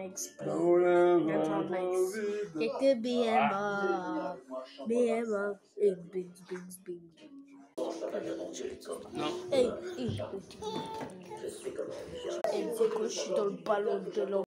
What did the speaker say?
explode. That's all nice. It could be a mob. Be a mob. Bings, bings, bings. No. Ehi, è uscito il pallone